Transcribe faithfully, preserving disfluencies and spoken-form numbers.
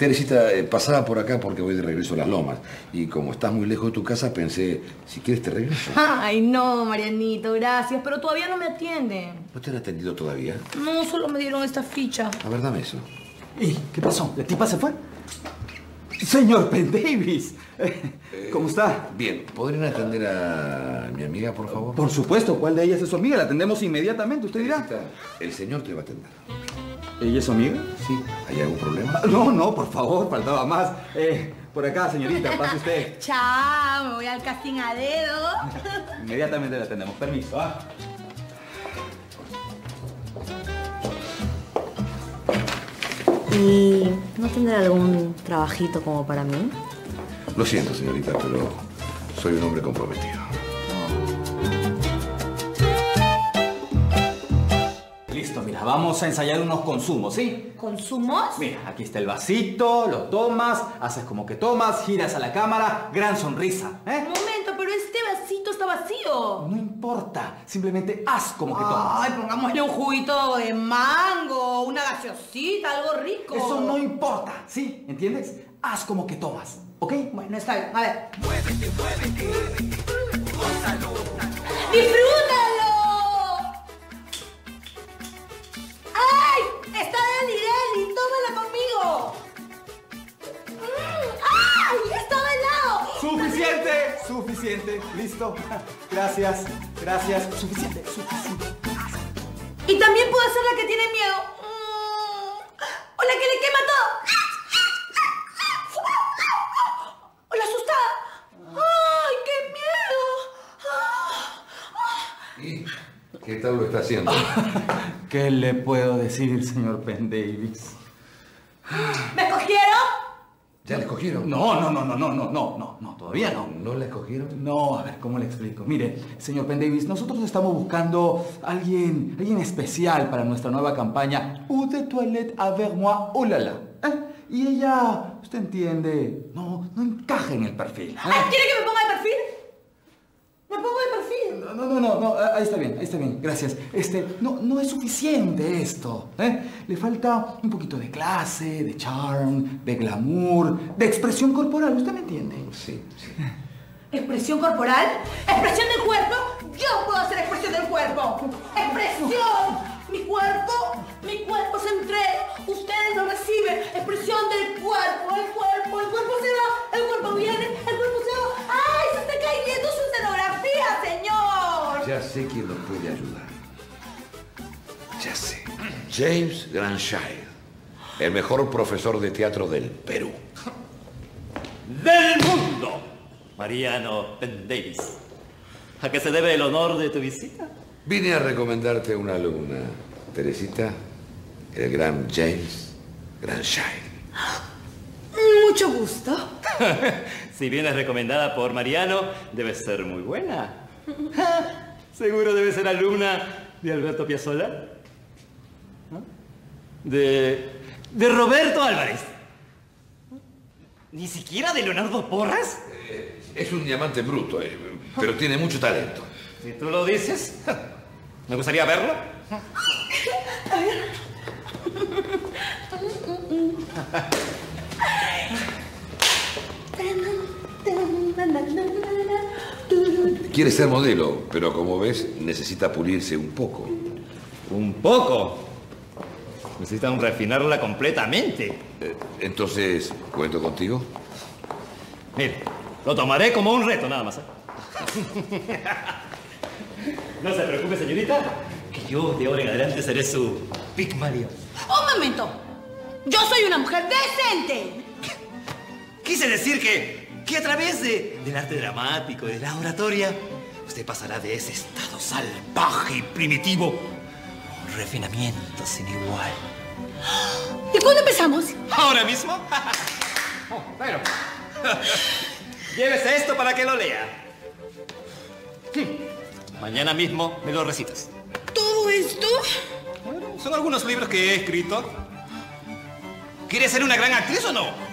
Teresita, eh, pasaba por acá porque voy de regreso a Las Lomas. Y como estás muy lejos de tu casa, pensé, si quieres te regreso. Ay, no, Marianito, gracias, pero todavía no me atienden. ¿No te han atendido todavía? No, solo me dieron esta ficha. A ver, dame eso. ¿Y qué pasó? ¿La tipa se fue? Señor Penn Davis, ¿cómo está? Bien, ¿podrían atender a mi amiga, por favor? Por supuesto, ¿cuál de ellas es su amiga? La atendemos inmediatamente, usted dirá. Teresita, el señor te va a atender. ¿Ella es su amiga? Sí. ¿Hay algún problema? No, no, por favor, faltaba más. Eh, por acá, señorita, pase usted. Chao, me voy al casting a dedo. Inmediatamente la atendemos. Permiso, ¿ah? ¿Y no tendrá algún trabajito como para mí? Lo siento, señorita, pero soy un hombre comprometido. Listo, mira, vamos a ensayar unos consumos, ¿sí? ¿Consumos? Mira, aquí está el vasito, lo tomas, haces como que tomas, giras a la cámara, gran sonrisa, ¿eh? Un momento, pero este vasito está vacío. No importa, simplemente haz como que tomas. Ay, pongámosle un juguito de mango, una gaseosita, algo rico. Eso no importa, ¿sí? ¿Entiendes? Haz como que tomas, ¿ok? Bueno, está bien. A ver. Muévete, muévete, gózalo. ¡Disfrútalo! ¡Ay! ¡Está Delirelli! ¡Tómala conmigo! Mm, ¡ay! ¡Estaba helado! ¡Suficiente! Suficiente, listo. Gracias, gracias. Suficiente, suficiente. Y también puedo ser la que tiene miedo. Mm, o la que le quema todo. O la asustada. ¡Ay, qué miedo! ¿Y qué tal lo está haciendo? ¿Qué le puedo decir, señor Penn Davis? ¿Me escogieron? ¿Ya la escogieron? No, no, no, no, no, no, no, no, no, todavía no. ¿No la escogieron? No, a ver, ¿cómo le explico? Mire, señor Penn Davis, nosotros estamos buscando a alguien, alguien especial para nuestra nueva campaña Eau de toilette avec moi, oh la la. ¿Eh? Y ella, usted entiende, no, no encaja en el perfil. ¿eh? Ay, ¿quiere que me ponga de perfil? ¿Me pongo de perfil? No, no, no, no, no, ahí está bien, ahí está bien, gracias. Este, no, no es suficiente esto, ¿eh? Le falta un poquito de clase, de charm, de glamour, de expresión corporal, ¿usted me entiende? Sí, sí. ¿Expresión corporal? ¿Expresión del cuerpo? Yo puedo hacer expresión del cuerpo. ¡Expresión! Mi cuerpo, mi cuerpo se entrega, ustedes lo reciben. Expresión del cuerpo, el cuerpo, el cuerpo se va, el cuerpo viene, el cuerpo se va. ¡Ay, se está cayendo su escenografía, señor! Ya sé quién nos puede ayudar. Ya sé. James Grandshire, el mejor profesor de teatro del Perú. ¡Del mundo! Mariano Penn Davis. ¿A qué se debe el honor de tu visita? Vine a recomendarte a una alumna, Teresita, el gran James Grandshire. Mucho gusto. Si vienes recomendada por Mariano, debe ser muy buena. Seguro debe ser alumna de Alberto Piazzolla. ¿No? De... de Roberto Álvarez. ¿Ni siquiera de Leonardo Porras? Eh, es un diamante bruto, eh, pero tiene mucho talento. Si tú lo dices, me gustaría verlo. A ver. Quiere ser modelo, pero como ves, necesita pulirse un poco. ¿Un poco? Necesitan refinarla completamente. Eh, entonces, ¿cuento contigo? Mire, lo tomaré como un reto nada más, ¿eh? No se preocupe, señorita, que yo de ahora en adelante seré su Pigmalión. Un momento. Yo soy una mujer decente. Quise decir que, que a través de, del arte dramático, de la oratoria, usted pasará de ese estado salvaje y primitivo a un refinamiento sin igual. ¿Y cuándo empezamos? ¿Ahora mismo? Oh, bueno. Llévese esto para que lo lea. Mañana mismo me lo recitas. ¿Todo esto? Bueno, son algunos libros que he escrito. ¿Quieres ser una gran actriz o no?